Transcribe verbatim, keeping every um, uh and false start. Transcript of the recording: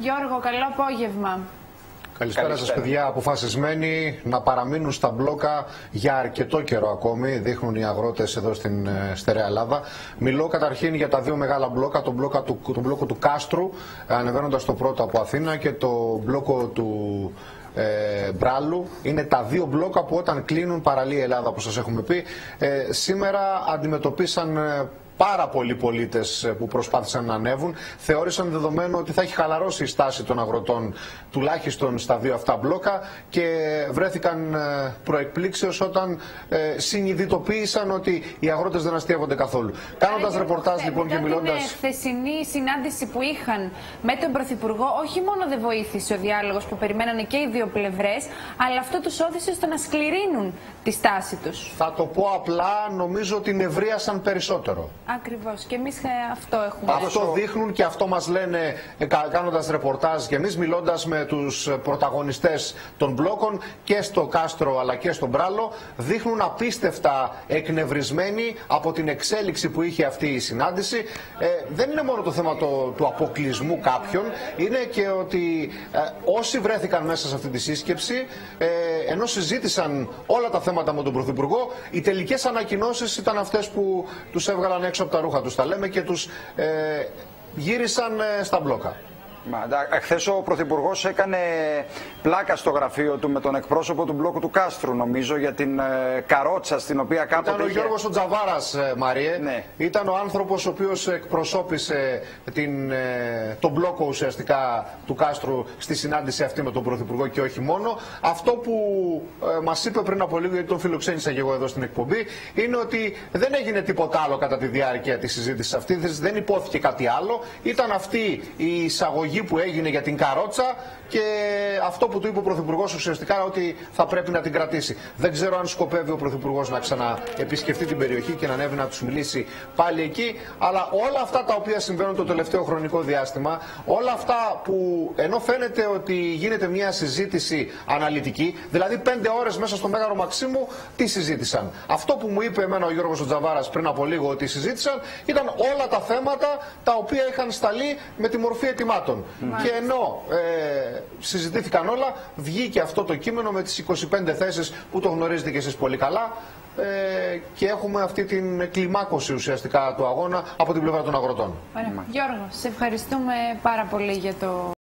Γιώργο, καλό απόγευμα. Καλησπέρα σας παιδιά, αποφασισμένοι να παραμείνουν στα μπλόκα για αρκετό καιρό ακόμη, δείχνουν οι αγρότες εδώ στην στερεά Ελλάδα. Μιλώ καταρχήν για τα δύο μεγάλα μπλόκα, τον μπλόκο του, τον μπλόκο του Κάστρου, ανεβαίνοντας το πρώτο από Αθήνα, και το μπλόκο του ε, Μπράλου. Είναι τα δύο μπλόκα που όταν κλείνουν παραλύει η Ελλάδα, όπως σας έχουμε πει. Ε, σήμερα αντιμετωπίσαν πάρα πολλοί πολίτες που προσπάθησαν να ανέβουν. Θεώρησαν δεδομένο ότι θα έχει χαλαρώσει η στάση των αγροτών, τουλάχιστον στα δύο αυτά μπλόκα, και βρέθηκαν προεκπλήξεως όταν ε, συνειδητοποίησαν ότι οι αγρότες δεν αστείευονται καθόλου. Κάνοντας ρεπορτάζ λοιπόν και μιλώντας. Την χθεσινή συνάντηση που είχαν με τον Πρωθυπουργό, όχι μόνο δεν βοήθησε ο διάλογος που περιμένανε και οι δύο πλευρές, αλλά αυτό τους όθησε στο να σκληρύνουν τη στάση τους. Θα το πω απλά, νομίζω ότι νευρίασαν περισσότερο. Ακριβώς. Και εμείς αυτό έχουμε. Αυτό δείχνουν και αυτό μας λένε κάνοντας ρεπορτάζ και εμείς, μιλώντας με τους πρωταγωνιστές των μπλόκων και στο Κάστρο αλλά και στο Μπράλο. Δείχνουν απίστευτα εκνευρισμένοι από την εξέλιξη που είχε αυτή η συνάντηση. Ε, δεν είναι μόνο το θέμα το, του αποκλεισμού κάποιων, είναι και ότι ε, όσοι βρέθηκαν μέσα σε αυτή τη σύσκεψη, ε, ενώ συζήτησαν όλα τα θέματα με τον Πρωθυπουργό, οι τελικές ανακοινώσεις ήταν αυτές που τους έβγαλαν έξω από τα ρούχα τους, τα λέμε, και τους ε, γύρισαν ε, στα μπλόκα. Χθες ο Πρωθυπουργός έκανε πλάκα στο γραφείο του με τον εκπρόσωπο του μπλόκου του Κάστρου, νομίζω, για την ε, καρότσα στην οποία κάποτε Ήταν ο είχε... Γιώργος ο Τζαβάρας, ε, Μαριέ. Ναι. Ήταν ο άνθρωπος ο οποίος εκπροσώπησε την, ε, τον μπλόκο ουσιαστικά του Κάστρου στη συνάντηση αυτή με τον Πρωθυπουργό και όχι μόνο. Αυτό που ε, μας είπε πριν από λίγο, γιατί τον φιλοξένησα και εγώ εδώ στην εκπομπή, είναι ότι δεν έγινε τίποτα άλλο κατά τη διάρκεια της συζήτησης αυτή, δεν υπόθηκε κάτι άλλο. Ήταν αυτή η εισαγωγή που έγινε για την καρότσα και αυτό που του είπε ο Πρωθυπουργός ουσιαστικά ότι θα πρέπει να την κρατήσει. Δεν ξέρω αν σκοπεύει ο Πρωθυπουργός να ξαναεπισκεφτεί την περιοχή και να ανέβει να τους μιλήσει πάλι εκεί, αλλά όλα αυτά τα οποία συμβαίνουν το τελευταίο χρονικό διάστημα, όλα αυτά που ενώ φαίνεται ότι γίνεται μια συζήτηση αναλυτική, δηλαδή πέντε ώρες μέσα στο Μέγαρο Μαξίμου, τι συζήτησαν. Αυτό που μου είπε εμένα ο Γιώργος ο Τζαβάρας πριν από λίγο ότι συζήτησαν ήταν όλα τα θέματα τα οποία είχαν σταλεί με τη μορφή ετοιμάτων. Mm. Και ενώ ε, συζητήθηκαν όλα, βγήκε αυτό το κείμενο με τις είκοσι πέντε θέσεις που το γνωρίζετε και εσείς πολύ καλά, ε, και έχουμε αυτή την κλιμάκωση ουσιαστικά του αγώνα από την πλευρά των αγροτών. Ωραία. Γιώργο, σε ευχαριστούμε πάρα πολύ για το...